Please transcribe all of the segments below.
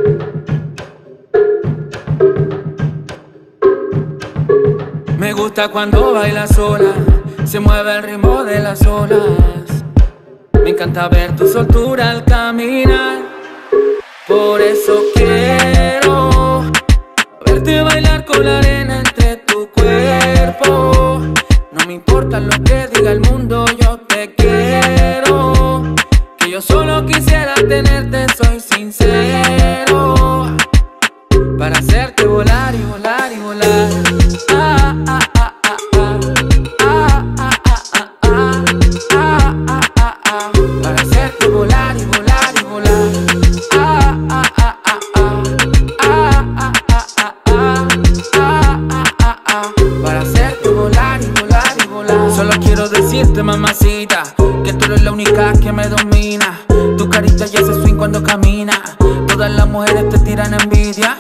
Me gusta cuando baila sola, se mueve el ritmo de las olas. Me encanta ver tu soltura al caminar. Por eso quiero verte bailar con la arena entre tu cuerpo. No me importa lo que diga el mundo, yo te quiero. Que yo solo quisiera tenerte, soy sincero. Para hacerte volar y volar y volar. Para hacerte volar y volar y volar. Para hacerte volar y volar y volar. Solo quiero decirte, mamacita, que tú eres la única que me domina. Tu carita y ese swing cuando camina, todas las mujeres te tiran envidia.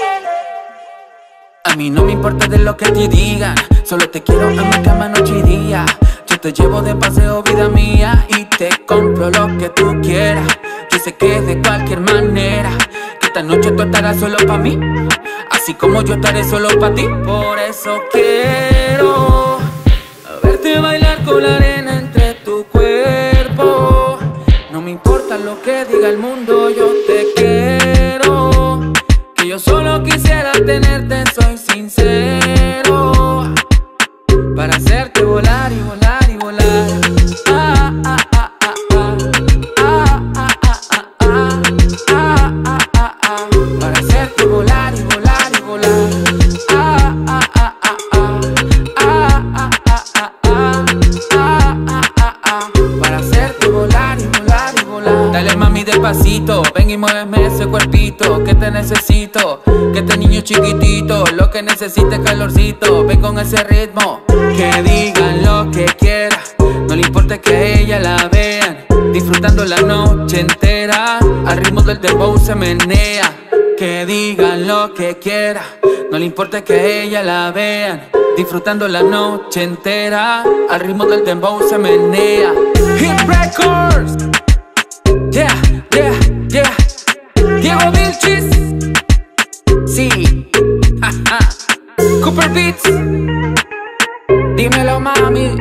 A mí no me importa de lo que te digan, solo te quiero en mi cama noche y día. Yo te llevo de paseo, vida mía, y te compro lo que tú quieras. Yo sé que de cualquier manera, que esta noche tú estarás solo pa' mí, así como yo estaré solo pa' ti. Por eso quiero verte bailar con la arena entre tu cuerpo. No me importa lo que diga el mundo, yo te quiero. Que yo solo quisiera tenerte, soy sincero. Para hacerte volar y volar y volar. Para hacerte volar y volar y volar. Para hacerte volar y volar y volar. Dale mami despacito, ven y muéveme ese cuerpito. Que te necesito, que este niño chiquitito, lo que necesita es calorcito. Ven con ese ritmo, que digan lo que quieran. No le importa que a ella la vean, disfrutando la noche entera. Al ritmo del dembow se menea. Que digan lo que quieran, no le importa que a ella la vean, disfrutando la noche entera. Al ritmo del dembow se menea. Hit Records. Yeah, yeah, yeah. Diego Vilchis. Sí. Cooper Beats. Dímelo, mami.